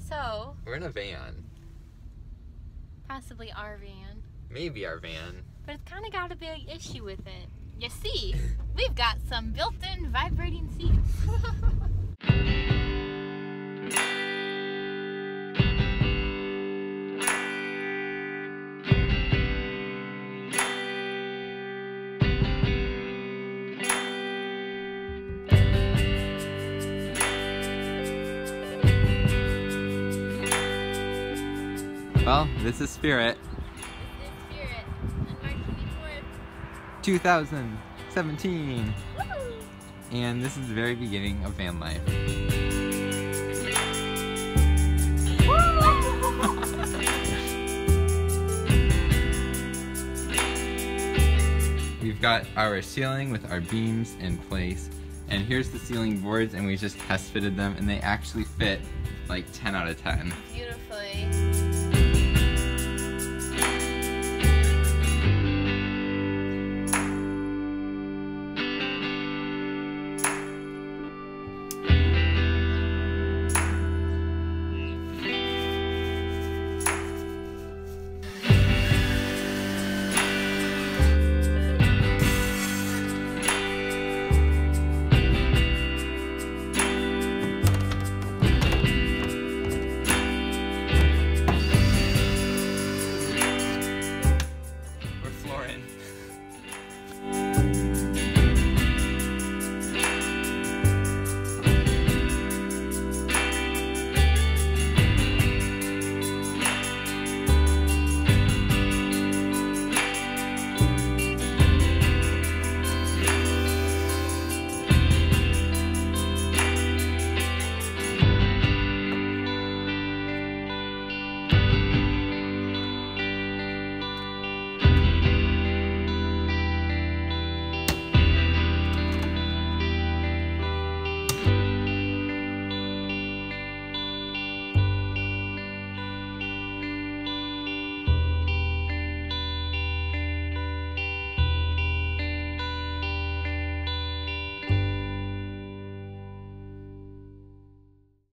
So, we're in a van. possibly our van. Maybe our van. But it's kind of got a big issue with it. You see, we've got some built-in vibrating seats. Well, this is Spirit. This is Spirit on March 24th. 2017. Woo! And this is the very beginning of van life. We've got our ceiling with our beams in place. And here's the ceiling boards, and we just test fitted them, and they actually fit like 10 out of 10. Beautifully.